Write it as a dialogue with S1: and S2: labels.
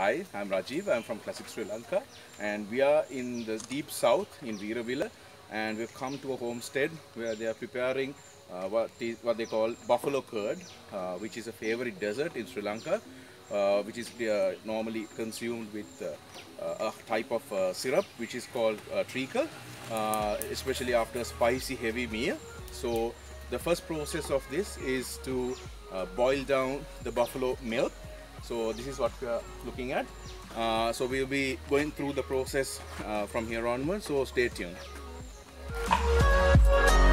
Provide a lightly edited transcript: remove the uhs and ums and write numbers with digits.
S1: Hi, I'm Rajiv. I'm from Classic Sri Lanka, and we are in the deep south in Veeravilla, and we've come to a homestead where they are preparing what they call buffalo curd, which is a favorite dessert in Sri Lanka, which is normally consumed with a type of syrup which is called treacle, especially after a spicy heavy meal. So the first process of this is to boil down the buffalo milk. So this is what we are looking at. So we'll be going through the process from here onwards, so stay tuned.